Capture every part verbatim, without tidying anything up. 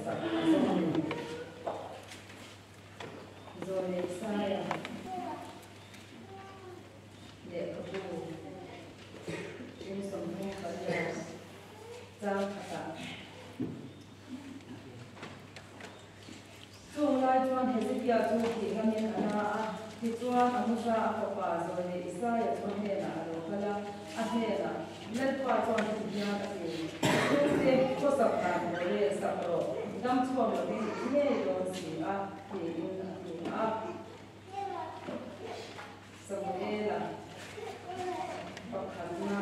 sắp rồi để sai à để có bù chúng sống không có nhà giao cả chung lai chuan he si pia chu ki ngamin ana ti chuan amusa akopa rồi để sai à chuan he na ro khala a he na len pa chuan ti nya ka ti chu te ko sap na re sap ro dam chuan lo ni ne lo si a ti in a Samuela Bakharna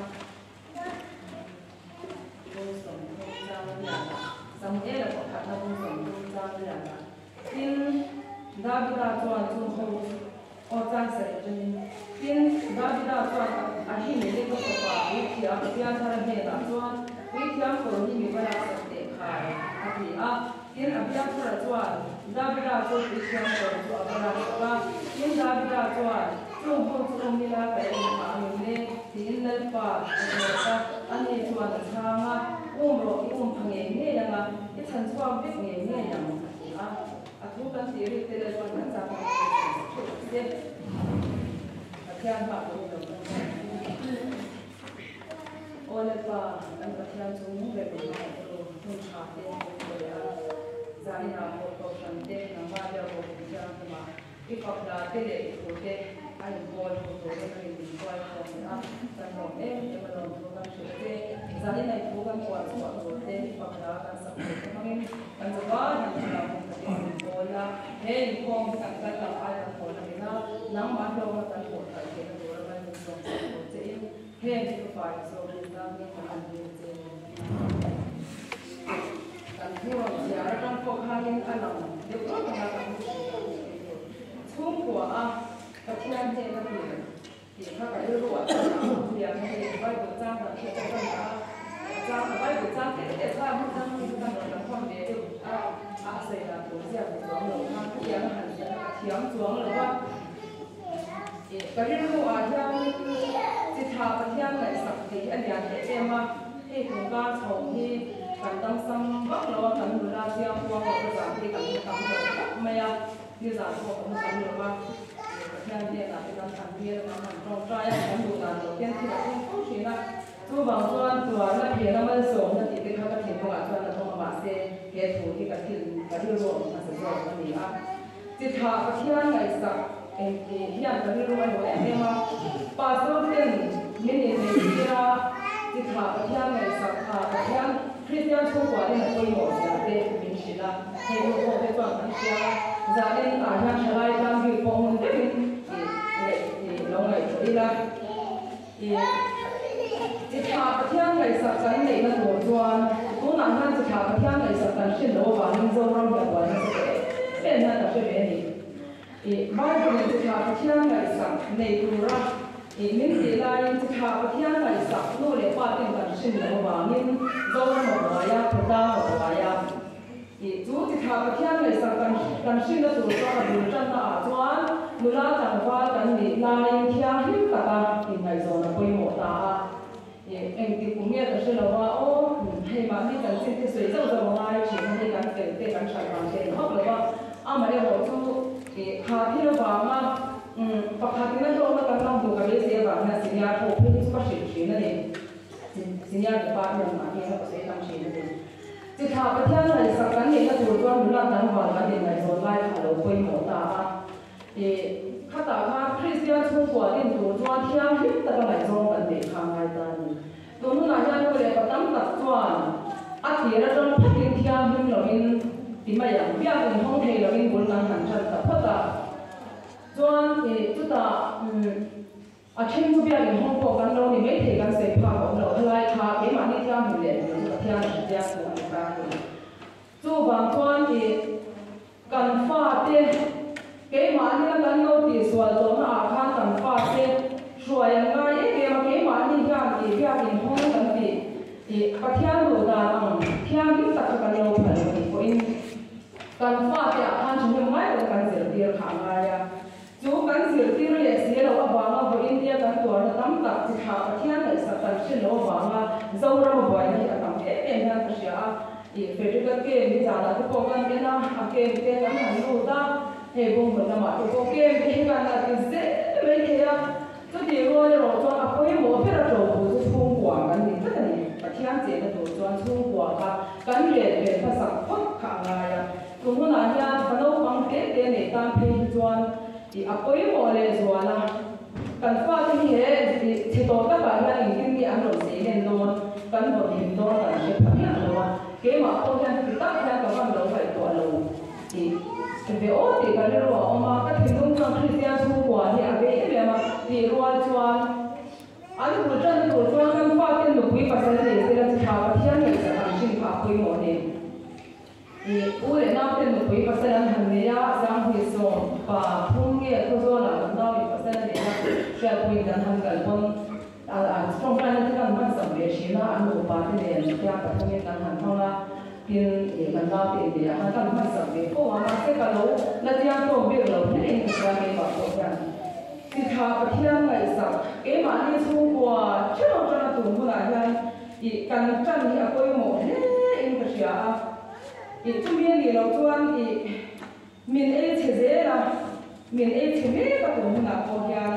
Boston Boston Samuela Bakharna Boston Boston tin Davida chuan chu ho o chang sai chen tin Davida chuan a hi ne le ko pa wi thia thia thar he da chuan wi thia ko ni mi bala sa te khai a ti a tin a bia thar chuan Davida chu wi thia ko chu a bala ka tin Davida chuan chung ho chu mi la pa ni ma ni le tin le pa ka ani chuan thanga um ro i um phange nge yang a i chan chuan be nge nge yang a a thu kan ti ri te le chuan kan cha pa se a thian ma ko lo ole pa an ka thian chung mu le ko ma ko thun cha te ko ya zai na ko ko san te na ma ya ko ti cha ma i ko la te le ko te ai bol ko to le ni di ko ai ko na san no e e ma lo ko kan che te zai na ko kan ko a ko te ko la kan sa ko ma ngi kan za ba ni na ko te ko la he ko kan kan la ai ko na na nang ma lo ma kan ko ta ke na do ra ni so ko te he ni ko fa so ni na ni ka an ni te kan ko ya ra kan ko kha ni alam de ko ka na kan chung ko a ka thian te na ni ti kha ka ru wa ta na ya me te bai ko chang da ke ta ka chang bai ko chang te te sa mu chang ni ka na ka me de a a sai da ko sia ko zo lo ma ki ya han ya ka thiam chuang lo wa e ka ru wa ya ti tha ka thian lai sak ti an ya te te ma e ko ga chong hi kan dam sam bak lo kan lu la sia ko ko za ti kan tam lo ma ya ni za ko ko kan lo wa yang dia nak kita sambil makan roti yang kandung dan roti yang tidak pun sih tu bangsuan tua nak dia nama song nanti kita akan tengok bangsuan atau bahasa dia tu kita kiri kiri ruang masa ruang ni ah jika kalian nggak eh dia kiri ruang itu memang pasal dia ini ni kira jika kalian nggak kalian Kristian semua dia nak mau jadi misalnya hewan hewan itu kan dia jadi ayah selai kan di pohon dia long ngày đi ra thì chỉ thà cái thiên ngày sắp tới này là đồ doan cũng nằm ngang chỉ thà cái thiên ngày sắp tới xin lỗi và mình dâu rong đẹp quá nó sẽ bên này là cái bên này thì bao giờ mình chỉ thà cái thiên ngày sắp này đồ ra thì mình chỉ là chỉ thà cái thiên ngày sắp nô lệ qua tiền là xin lỗi và mình dâu rong một vài ya thật ra một vài ya thì chú chỉ thà cái thiên ngày sắp cần cần xin là đồ ra là đồ chân là doan mula chẳng qua cần để lai thia hiu cả ta thì ngày rồi là quay một ta thì em thì cũng nghe là sự làว่าโอ้ให้มาที่กันสิ่งที่สวยจังเลยว่าchỉให้ได้กันเต็มเต็มกันใช้กันเต็มเพราะเลยว่าอ่ะมาเรียกว่าจู่ที่หาที่เราว่ามาอืมปกตินั่นเราเรากำลังดูกันเลยเสียว่าเนี่ยสัญญาโทรพี่ที่ก็สิ่งสิ่งนั่นเองสัญญาจะป้าเนี่ยมาที่เราก็เสียตั้งสิ่งนั่นเองที่ถ้าประเทศไหนสักกันเนี่ยก็ตัวตัวมุลาตั้งวันกันเนี่ยในโซนไล่เราคุยหมดตาที่ข้าตาข้าคริสเตียนช่วงกว่าที่ตัวตัวเที่ยงฮิตแต่ก็ไหนโซนกันเด็กข้างไงตานี่ตัวนู้นอาจารย์ก็เลยประตั้งตัดจวนอาทิตย์ละจนพักเที่ยงเที่ยงหิ้งเราอินที่มาอย่างเบี้ยเป็นห้องเทเราอินบนการหันชันแต่พักตาจวนที่จุดตาอืมอาทิตย์ทุกเบี้ยเป็นห้องพอกันเรานี่ไม่เทกันเสียผ้าของเราทลายขาเกี่ยมันนี่เที่ยงหิ้งเลยเราเที่ยงเที่ยงตัวนี้ไปจู่บางจวนที่กันฟ้าเต้เกี่ยมันนี่กันเราตีส่วนตัวมาอาคารกันฟ้าเต้ช่วยยังไงเกี่ยมันเกี่ยมันนี่เที่ยงที่เบี้ยเป็นห้องกันที่ที่ประเทศเราได้อังเที่ยงที่ตัดกันเราผ่านที่คนกันฟ้าเต้อาคารช่วยไม่ได้กันเสียดีข้างไงอะจู่กันเสียดีเลยเสียเราว่าบางว่าอินเดียกันตัวนั้นตั้งตัดที่ขาประเทศไหนสักกันเช่นเราบางว่าเจ้าเราบ่อยนี่ก็ตั้งเอ๊ะเป็นนั่นก็เสีย i physical game ni jana to ko kan ena a game te kan han lu ta he bung bun ma to ko game te kan na ti se me ke ya to di ro le ro to a ko mo pe ra to bu zu chung kwa kan ni ta ni pa thian che na to chuan chung kwa ka kan le be pa sa phot kha nga ya tu mu na ya ka no bang te te ne tan pe chuan i a ko mo le zuala kan fa ti he ti to ka ba ya in tin ni an lo se len non kan bo hin do kan she pa ya lo ke ma ko yan ti ta ya ka ban lo phải to lo ti về ô thì cái đó là mà các thầy cũng trong khi xem xung quanh thì ở bên này mà thì loa chuan, anh cũng chân cũng chuan cái phát triển được quý phát sinh thì sẽ là chỉ học thiên nhiên sẽ làm sinh hoạt quý một này, thì u để nào thiên được quý phát sinh là hàng này á, sang thì xong và phong nghe tôi cho là làm nào thì phát sinh này á, sẽ quý đến hàng gần hơn, à à trong cái này thì làm mất sản về xin là anh cũng bảo thì để cho các phong nghe đến hàng thong là tin mình lao tiền thì hắn ta mất sản về cô mà cái cái lỗ là chỉ ăn tôm biết lỗ nên anh cũng ra cái bảo cô ra thì thà cái thiên ngày sản cái mà đi xung qua chứ không cho nó tụm của đại nhân thì cần chân thì ở quê một hết anh phải xả thì trung biên thì lâu chuan thì mình ấy chỉ dễ là mình ấy chỉ biết cái tụm của là cô ra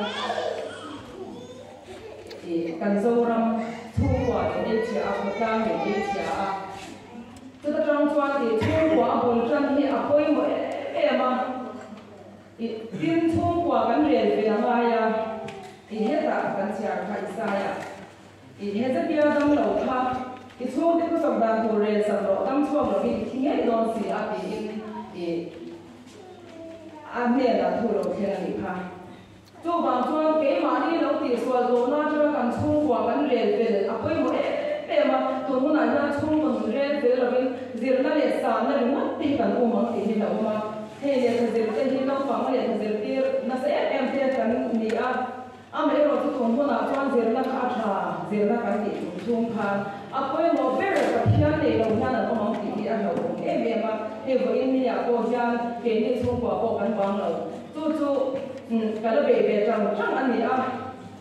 thì cần sâu râm xung qua thì ấy chỉ ở cô ta mình ấy chỉ ở这个张庄的中华本身也可以买哎嘛，一边中华跟人边嘛呀，一些大跟家开啥呀，一些这边当楼卡，一从这个上班族人上楼当初我们听见东西啊，比一安面啊，土楼天里卡，做房庄给马里楼底说罗那这个跟中华跟人边啊可以买。哎嘛，多么难呀！从我们这这那边，这那里山那里么地方我们地方我们，嘿，这这这这那房里这这那是 M 这跟你啊，啊没有就多么难穿这那卡车，这那赶紧从看，啊可以莫别人个天里楼下那我们地地啊楼，哎别嘛，嘿不因你啊国家给你从国国跟帮楼，做做嗯，搞得别别张张安你啊。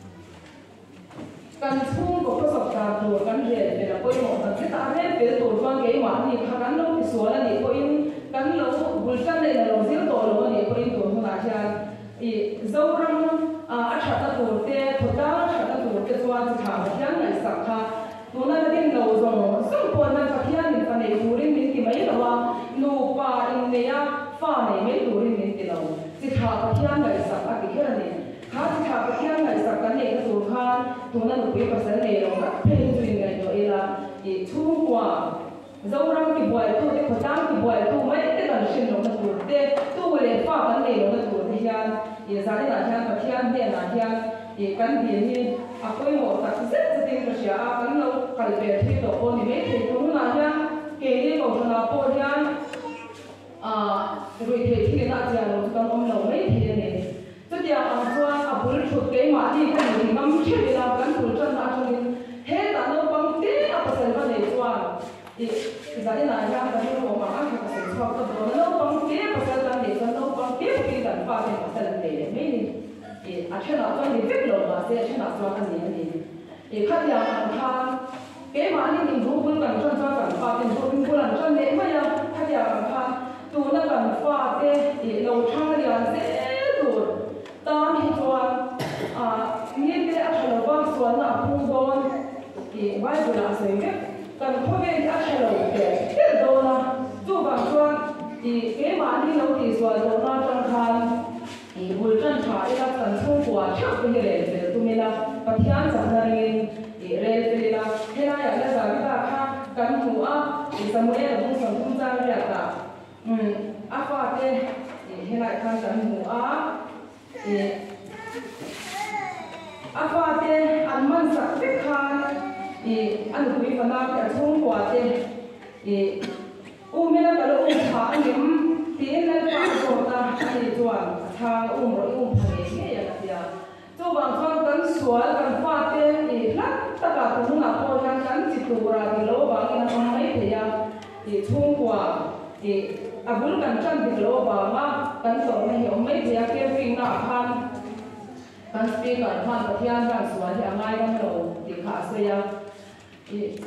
กันทุ่งกับประสบการณ์ตัวกันเรียนเป็นอะไรหมดแต่ที่ตาเรียนเป็นตัวฟังเกี่ยวกับนี่ข้ากันเราที่สวนนี่ก็อินกันเราบุญกันเลยเราเสียตัวเราเนี่ยก็อินตัวหัวหน้าชายอีเจ้ารังอ่าอัชตะตัวเตะพุทธาอัชตะตัวเตะส่วนที่ทำที่ยังไงสักค่ะตัวนั้นก็ดิ้นเราส่งส่งตัวนั้นที่ยังนี่ตอนนี้ตัวริมนี่ที่ไม่รู้ว่านูปาอินเดียฟ้าเนี่ยไม่ตัวริมนี่ที่เราที่ทำที่ยังไงสักอ่ะที่แค่นี้ข้าที่ทำที่ยังไงสักกันเนี่ยก็ตัวข้าตัวนั้นก็เป็นภาษาเนี่ยเราก็เพลงจุดไงตัวเองละอีทุ่งกว่าเจ้ารังที่บ่อยตัวเด็กคนตั้งที่บ่อยตัวไม่ได้กันชินเราตัวเด็กตัวเล็กฟ้ากันเนี่ยเราตัวที่ยังอีสายหน้าที่กับที่ยังเนี่ยหน้าที่อีกันเดียนี่อ่ะก็ยังหมดแต่เส้นจะเป็นกระเสียกันเรากลายเป็นที่ตัวคนนี่ไม่ถึงตรงนั้นยังเกี่ยกับคนเราพอยังอ่าโดยที่ที่หน้าที่เราต้องอมเราไม่ถึงเนี่ยตัวเดียวอ่ะตัวอ่ะบุรุษชุดเก๋มาที่กันนี่มันไม่ใช่เรากันบุรุษจันทร์ตรงนี้เฮ้แต่เราบางทีอ่ะภาษาบ้านเนี่ยตัวอีสายหน้าที่กันเราบอกว่าภาษาชอบก็ตัวเราบางทีภาษาบ้านเนี่ยเราบางทีคุยกันฟ้าเป็นภาษาเนี่ยไม่นี่อีอาชีพเราตัวนี้ฟิกลงมาเสียอาชีพเราตัวกันเนี่ยนี่อีขัดยาอันทางเก๋มานี่นี่รู้บุญกันจันทร์กันฟ้าเป็นรู้บุญกันจันทร์เนี่ยไม่ยังขัดยาอันทางตัวนั้นกันฟ้าเตะอีเราช่างเรียนเสียตัวตอนที่ตัวอ่านี่เป็นอาชีพเราส่วนน่ะพุ่งโดนอีไว้ดูแลเสียกันพ่อแม่อาชีพเราเด็กเด็กโดนนะตัวบางส่วนอีเก๋มานี่เราตีส่วนโดนน่าจังคันอีบุญจันทร์อีรับกันช่วงกว่าชักไปเรียนเป็นตัวเมียละปฏิญาณสังหารเงินอีเรียนเป็นละให้ได้อย่างนี้สามีตาค่ะกันหัวอีสมุนไพรของสังคมจ้าเรียกตาอืมอาฟาเตอีให้ได้คันกันหัวอีอาฟาเตอันมันสักเล็กคันอีอันคุยกันมาแต่ช่วงกว่าเตอีอุ้มไม่ได้ก็เลยอุ้มขาอันนี้ที่นั่นปากโตตาอันนี้ตัวทางอุ้มเราอุ้มทางนี้อย่างเดียวตัวบางครั้งกันสวยกันฟาเตอีนักตะการตรงนั้นพอยังกันจิตตัวเราที่เราบางอย่างทำไม่ได้ยังอีช่วงกว่าอีอาบุญกันจันที่เราบางมากันสอนไม่เห็นไม่ได้ยังเกี่ยวกับหน้าพันกันสปีกันพันปฏิญาณกันสวยที่ง่ายกันเราที่ขาเสียอี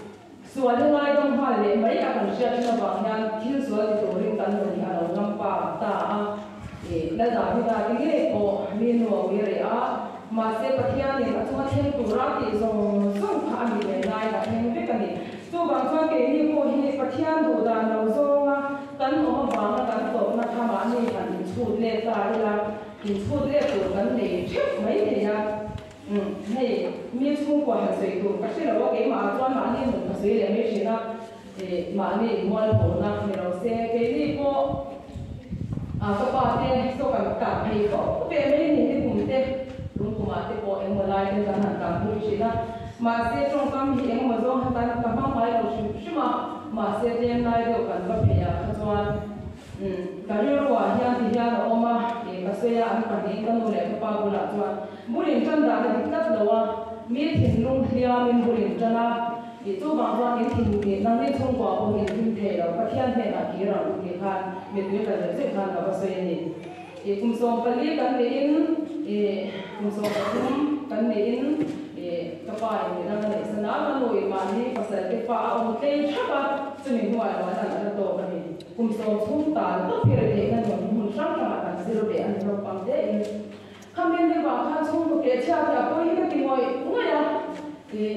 ส่วนยังไงต้องหาเลยไม่อาการเสียชีวิตบางอย่างที่ส่วนที่ตัวเรื่องกันวันนี้เราลำบากตาเออและจากที่ได้ที่เรียกโอมีหน่วยวิริยะมาเสพที่อันนี้ก็ช่วยเทตุราติส่งส่งผ่านมีในกับเทงไปกันนี่ตัวบางช่วงเกี่ยวกับเหตุปฏิอันดูดานเราส่งว่ากันออกมาบางกันตัวมาทำอันนี้กันชุดเล็กตาเวลาชุดเล็กตัวกันเลยเชื่อไม่ได้ยังอืมให้มีช่วงกว่าสวยตัวก็ใช่แล้วว่าเกี่ยวกับตัวมาเนี่ยมันสวยเลยไม่ใช่นะเออมาเนี่ยมอลโผล่นะเราเสพเกี่ยวกับอ่าก็ปาเต้ส่งกับกับให้เขาเป็นไม่ได้เนี่ยผมเต้ลุงกูมาเต้พอเอ็มมาไล่เต้กันหันกันพูดใช่นะมาเสพตรงกันที่เอ็มมาส่งหันกันกับบ้านไปเราชิมชิมามาเสพเรียนได้เดียวกันก็พยายามขจรอืมการเรียนรู้ว่าที่อันที่ยากเราออกมาเอกสารอันกันนี้ก็นู่นแหละก็ปาบุหรี่จวนบุหรี่จันดาที่ตัดเราว่ามีถิ่นลุงเทียมินบุหรี่จันดาที่ตัวบางวันที่ถิ่นที่นั่งในทุ่งกว่าบุหรี่ถิ่นเทเราก็เทียนเทนักกีฬาที่ขันมีด้วยกันเลยที่ขันเราก็เสียนี่ที่คุณส่งไปเรียกันเองที่คุณส่งไปทุ่มกันเองที่กระป๋ายที่นั่งในสนามมวยมันนี่ภาษาที่ฟ้าเอาเตะชักจะมีหัวเราแต่ละตัวกันนี่คุณส่งทุ่มตาต้องพิจารณากันว่าคุณช่างทำกันสิเราเดี๋ยวอันเราฟังได้คำเป็นที่ว่าข้าทุ่มเกจ้าจะไปยังที่มวยง่ายอ่ะที่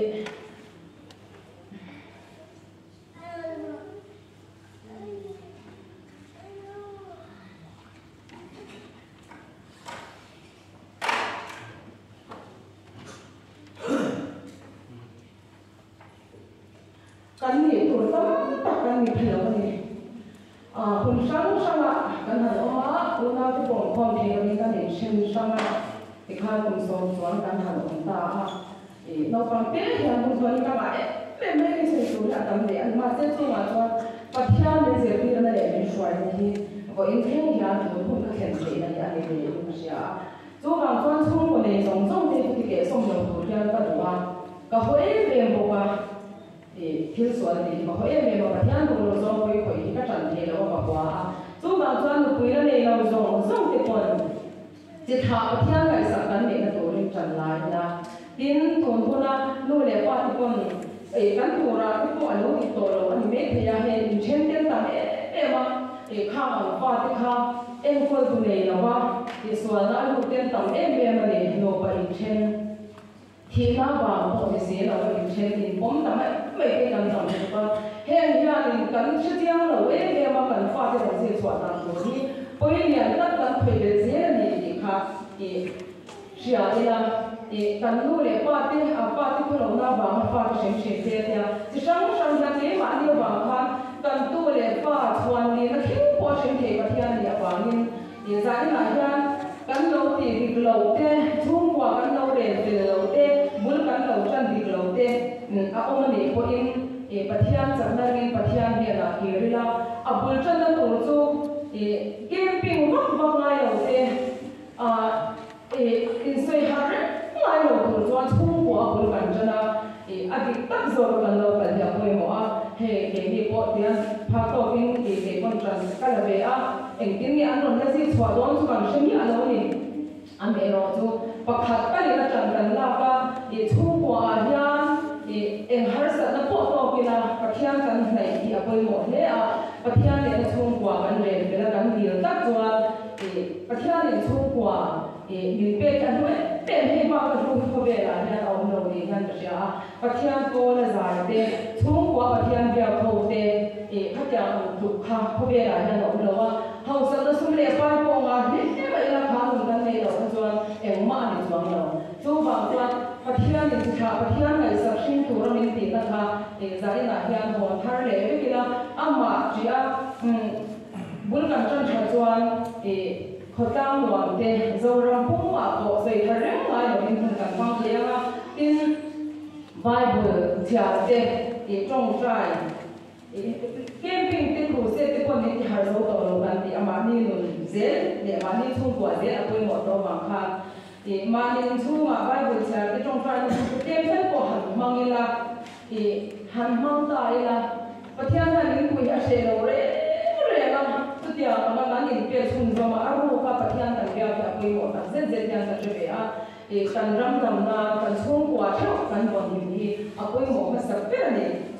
กันนี่ตัวตั้งตักกันนี่เพียวกันนี่อ่าคุณช่างช่างอ่ะกันหันออกมาคุณน่าจะบอกความเพียรนี้กันนี่เช่นช่างอ่ะที่ข้าคุณสอนสอนกันหันออกตาอ่ะเอ๋เราฟังเปี้ยอย่างคุณสอนกันมาเอ๊ะไม่ไม่ได้ใส่ตัวอย่างกันเลยอันมาเจ้าตัวมาจวนปัจจัยในเรื่องที่เราได้เป็นช่วยนี่ก็อินเทอร์เน็ตอย่างที่คุณก็เห็นเลยนะอย่างนี้เลยคุณเสียตัวบางคนช่วงวันนี้ส่งส่งที่ที่เกี่ยวส่งอย่างตัวอย่างก็ดูว่าก็เขาเอ๊ะเป็นบอกว่าที่ส่วนนี้ก็เขาเอ็มเอ็มว่าที่อันดูเราส่งไปคุยกับจันทีแล้วว่าว่าตัวบางส่วนคุยแล้วเนี่ยเราส่งส่งที่คนจิตหาที่อันไหนสักกันเนี่ยตัวนี้จันลายนะดินทุนทุนนะนู่นเลยว่าที่คนเอ้กันตัวเราที่คนรู้ที่ตัวเราอันนี้ไม่พยายามเห็นเช่นเดียวกันเอ๊ะเอ๊ะว่าเอ๊ะข้าวว่าที่ข้าวเอ็มคนตัวเนี่ยนะว่าที่ส่วนนั้นรู้เต็มตั้งเอ็มเอ็มมันเนี่ยโนไปเช่นที่น่าว่าพอจะเสียเราเป็นเช่นนี้ผมทำไมไม่เป็นการทำเลยว่าเห็นอย่างนี้กันเชื่อที่เราเอ๊ะเดี๋ยวมากันฟ้าจะเสียส่วนต่างตัวนี้พอเห็นอย่างนั้นกันไปเป็นเสียนี่ที่ค่ะที่เชื่อที่ละที่กันรู้เลยฟ้าที่อ่ะฟ้าที่พวกเราหน้าบ้านฟ้าที่เช่นเช่นเดียวเนี่ยที่ช่างช่างนั้นเนี่ยมาเดียวบางครั้งกันตัวเลยฟ้าชวนนี่นักขิ้งพอเช่นเดียวกับที่อันเดียวบางนี่ที่ใจหลายอย่างกันเราตีดิกเราเต้ทุ่งกว่ากันเราเรียนตีเราเต้บุญกันเราจันดิกเราเต้อาอมันเองพออินเอปฏิญาณจากนั้นเองปฏิญาณเนี่ยนะเกี่ยวกับเราอาบุญจันนั้นตัวจูเอเกมปิ้งวัดบางไงเราเต้อ่าเออินสวยฮาร์ดไงเราตัวจูทุ่งกว่าบุญกันจันนะเออดีตักโซลกันเราเป็นอย่างไรมั่วเฮ้เกมนี้พอเดียนพาตัวปิ้งเอเกมคนจันกันเลยอ่ะเอ็งกินเนี่ยอันนั้นเนี่ยสิสวัสดิ์สุกันเช่นนี้อันนั้นนี่อันเดียวจูปักขัดกันเลยจันกันลาบะเอทุ่งกว่าเนี่ยเอ็งฮาร์สันนับพอตัวกินาปะเทียนกันในที่อาไปหมดเลยอ่ะปะเทียนเนี่ยทุ่งกว่ากันเลยเวลากันเดียวตัดตัวปะเทียนเนี่ยทุ่งกว่ามีเป็ดกันด้วยเป็ดให้บ้านกันทุ่งเขาเวลาเนี่ยเอาเราดีกันจะเสียปะเทียนโตและสายเตะทุ่งกว่าปะเทียนเดียวเขาเตะเขาจะถูกข้าเขาเวลาเนี่ยเราเราว่าเขาสัตว์สุ่มเลี้ยไปปองอ่ะเนี่ยเวลาข้าเหมือนกันเลยเราจวนเอ็งมาในจวนเราตัวบางตัวปะเทียนเนี่ยจะปะเทียนเนี่ยสักชิ้นตัวเราเป็นตีนะคะเออใจหน้าเทียนหัวทาร์เลยไม่กี่ละอามาจีอาอืมบุญกันจนชัดจวนเออเขาตั้งหวังเตะโซราพุ่งมาโผล่ใส่ทาร์เร่งไว้เราเป็นคนกันฟังเลี้ยงอ่ะอินไบเบิลเทียเตะเออจงใจเออเกมปิ้งที่ครูเซตที่คนนี้ที่หาเราตัวเรากันที่อามานี่นุ่นเซลเนี่ยมานี่ทุ่งกว่าเซลเอาไปหมดตัวบางครั้งเออมานี่ทุ่งมาไบเบิลเทียที่จงใจเกมเป็นพวกหันมังอีละเออหันมังตายละปะเทียนหันนี่คุยอาเชลโอเร่เร่ละสุดยอดมันนั่นนี่เป็นทุ่งจอมาอารูกับปะเทียนกันเดียวจะไปหมดนะเซลเซลยังจะเจ็บอ่ะเออกันรำดำนากันทุ่งกว่าเท่ากันบนหินที่เอาไปหมดมาสักเป็นนี่จ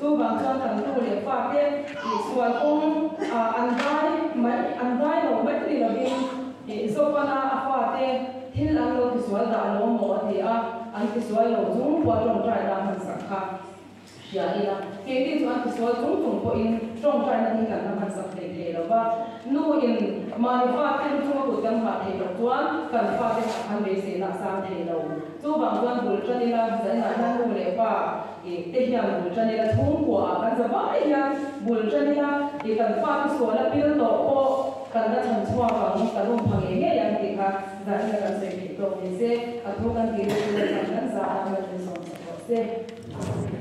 chu bang chuan kan tu le fa te i sual kong an dai mai an dai lo mai ti lo ding i so pana a fa te thil an lo ki sual da lo mo ti a an ki sual lo zum po tong trai da man sak kha ya ina ke ti chu an ki sual zum tum po in tong trai na ni kan man sak te ke lo ba nu in ma ni fa te chu ko kan ha te lo chuan kan fa te han be se na sang te lo chu bang chuan bul tani la zai na nan nu le pa e te hian bul tani la thung kwa kan za ba hian bul tani la e kan fa ki sual la pil to po kan da chan chua ka mu ka rum phang e he yang ti kha za ina kan se ki to ni se a thu kan ki le kan za a ma se so se